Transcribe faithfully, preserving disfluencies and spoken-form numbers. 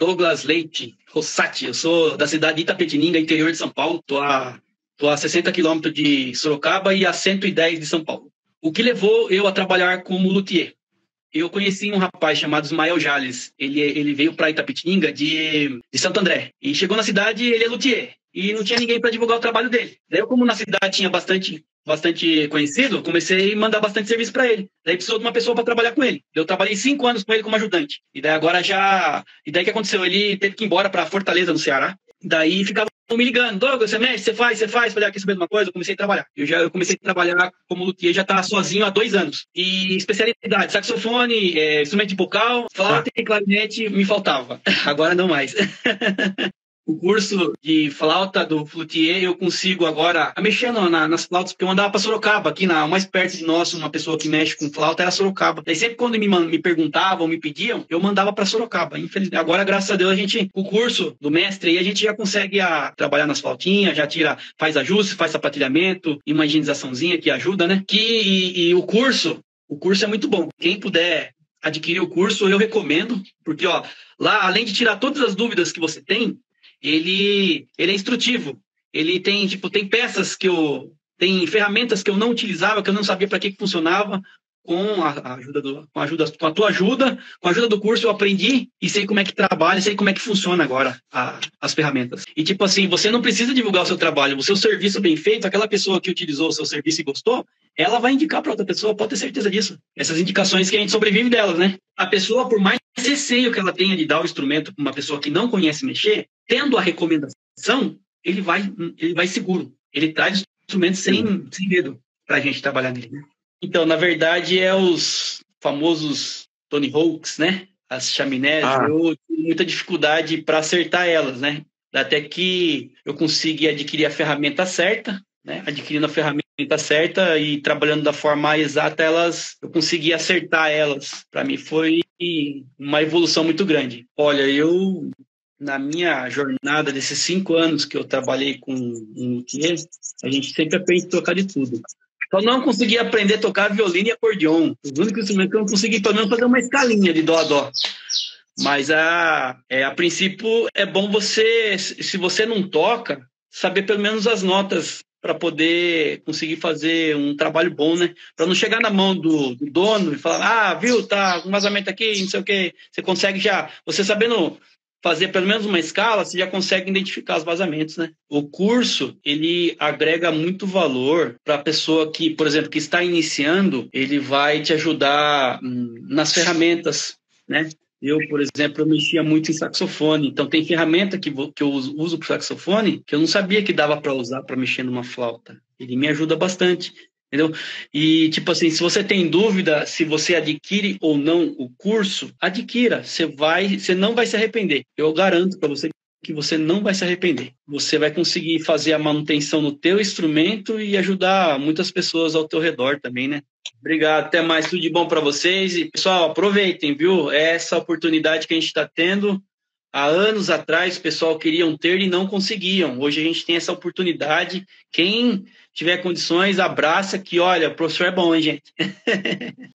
Douglas Leite Rossati. Eu sou da cidade de Itapetininga, interior de São Paulo. Tô a, tô a sessenta quilômetros de Sorocaba e a cento e dez de São Paulo. O que levou eu a trabalhar como luthier? Eu conheci um rapaz chamado Ismael Jales. Ele, ele veio para Itapetininga de, de Santo André. E chegou na cidade, ele é luthier. E não tinha ninguém para divulgar o trabalho dele. Daí eu, como na cidade tinha bastante, bastante conhecido, comecei a mandar bastante serviço para ele. Daí precisou de uma pessoa para trabalhar com ele. Eu trabalhei cinco anos com ele como ajudante. E daí agora já... E daí o que aconteceu? Ele teve que ir embora para Fortaleza, no Ceará. Daí ficava me ligando, Douglas, você mexe, você faz, você faz, falei, ah, quer saber de uma coisa? Eu comecei a trabalhar. Eu já eu comecei a trabalhar como luthier, já estava sozinho há dois anos. E especialidade, saxofone, é, instrumento de vocal, flauta e clarinete me faltava. Agora não mais. O curso de flauta do luthier eu consigo agora mexer na, nas flautas, porque eu mandava para Sorocaba, aqui na mais perto de nós, uma pessoa que mexe com flauta era Sorocaba. Daí sempre quando me, me perguntavam, me pediam, eu mandava para Sorocaba. Infelizmente, agora, graças a Deus, a gente, o curso do mestre, aí a gente já consegue a, trabalhar nas flautinhas, já tira, faz ajuste, faz sapatilhamento, e uma higienizaçãozinha que ajuda, né? Que, e, e o curso, o curso é muito bom. Quem puder adquirir o curso, eu recomendo, porque ó, lá, além de tirar todas as dúvidas que você tem, Ele, ele é instrutivo. Ele tem, tipo, tem peças que eu... Tem ferramentas que eu não utilizava, que eu não sabia para que, que funcionava. Com a, a ajuda do, com a ajuda, com a tua ajuda, com a ajuda do curso, eu aprendi e sei como é que trabalha, sei como é que funciona agora a, as ferramentas. E, tipo assim, você não precisa divulgar o seu trabalho. O seu serviço bem feito, aquela pessoa que utilizou o seu serviço e gostou, ela vai indicar para outra pessoa, pode ter certeza disso. Essas indicações que a gente sobrevive delas, né? A pessoa, por mais receio que ela tenha de dar o instrumento para uma pessoa que não conhece mexer, tendo a recomendação, ele vai, ele vai seguro. Ele traz o instrumento sem, sem medo para a gente trabalhar nele, né? Então, na verdade, é os famosos Tony Hawks, né? As chaminés. Ah. Eu tive muita dificuldade para acertar elas, né? Até que eu consegui adquirir a ferramenta certa, né? Adquirindo a ferramenta certa e trabalhando da forma exata, elas, eu consegui acertar elas. Para mim foi uma evolução muito grande. Olha, eu... Na minha jornada desses cinco anos que eu trabalhei com um luthier, a gente sempre aprende a tocar de tudo. Só não consegui aprender a tocar violino e acordeon. Os únicos instrumentos que eu não consegui, pelo menos, fazer uma escalinha de dó a dó. Mas, a, é, a princípio, é bom você, se você não toca, saber pelo menos as notas para poder conseguir fazer um trabalho bom, né? Para não chegar na mão do, do dono e falar, ah, viu, tá um vazamento aqui, não sei o quê. Você consegue já, você sabendo fazer pelo menos uma escala, você já consegue identificar os vazamentos, né? O curso, ele agrega muito valor para a pessoa que, por exemplo, que está iniciando, ele vai te ajudar hum, nas ferramentas, né? Eu, por exemplo, eu mexia muito em saxofone, então tem ferramenta que, que eu uso para saxofone que eu não sabia que dava para usar para mexer numa flauta. Ele me ajuda bastante. Entendeu? E, tipo assim, se você tem dúvida se você adquire ou não o curso, adquira. Você vai, você não vai se arrepender. Eu garanto para você que você não vai se arrepender. Você vai conseguir fazer a manutenção no teu instrumento e ajudar muitas pessoas ao teu redor também, né? Obrigado, até mais, tudo de bom para vocês. E, pessoal, aproveitem, viu? Essa oportunidade que a gente está tendo. Há anos atrás, o pessoal queriam ter e não conseguiam. Hoje a gente tem essa oportunidade. Quem tiver condições, abraça que, olha, o professor é bom, hein, gente?